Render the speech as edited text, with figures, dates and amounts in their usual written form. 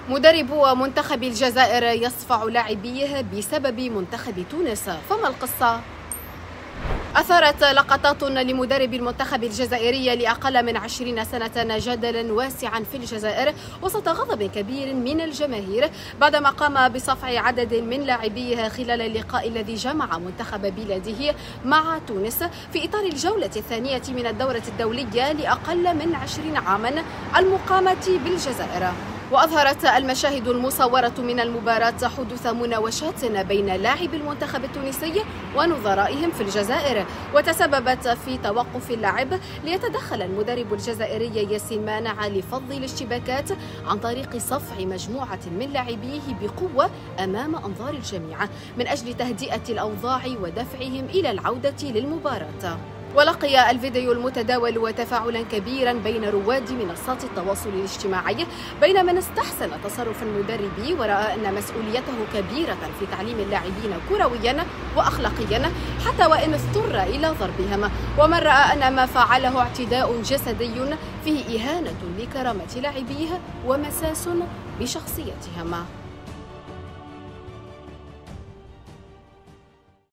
مدرب منتخب الجزائر يصفع لاعبيه بسبب منتخب تونس، فما القصة؟ أثارت لقطات لمدرب المنتخب الجزائري لأقل من 20 سنة جدلا واسعا في الجزائر وسط غضب كبير من الجماهير بعدما قام بصفع عدد من لاعبيه خلال اللقاء الذي جمع منتخب بلاده مع تونس في إطار الجولة الثانية من الدورة الدولية لأقل من 20 عاما المقامة بالجزائر. وأظهرت المشاهد المصورة من المباراة حدوث مناوشات بين لاعبي المنتخب التونسي ونظرائهم في الجزائر، وتسببت في توقف اللعب ليتدخل المدرب الجزائري ياسين مانع لفض الاشتباكات عن طريق صفع مجموعة من لاعبيه بقوة أمام أنظار الجميع من أجل تهدئة الأوضاع ودفعهم إلى العودة للمباراة. ولقي الفيديو المتداول تفاعلا كبيرا بين رواد منصات التواصل الاجتماعي بين من استحسن تصرف المدرب ورأى أن مسؤوليته كبيرة في تعليم اللاعبين كرويا وأخلاقيا حتى وإن اضطر إلى ضربهم، ومن رأى أن ما فعله اعتداء جسدي فيه إهانة لكرامة لاعبيه ومساس بشخصيتهم.